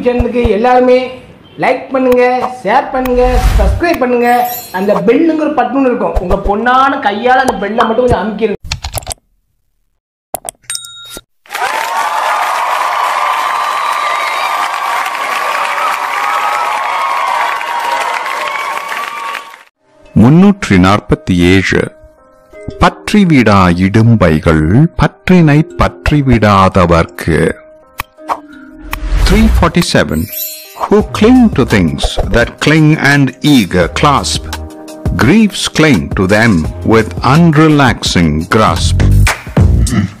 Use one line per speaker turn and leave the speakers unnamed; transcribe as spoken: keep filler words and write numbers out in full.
சேனலுக்கு எல்லாருமே லைக் பண்ணுங்க, ஷேர் பண்ணுங்க, சப்ஸ்கிரைப் பண்ணுங்க. அந்த பெல்லுங்கிற பட்டன் இருக்கும், உங்க பொண்ணான கையால் அந்த பெல்லை மட்டும் கொஞ்சம் அமுக்கிடுங்க.
முன்னூற்றி நாற்பத்தி ஏழு. பற்றிவிடா இடும்பைகள் பற்றினை பற்றிவிடாதவர்க்கு. three forty-seven. Who cling to things that cling and eager clasp, griefs cling to them with unrelaxing grasp.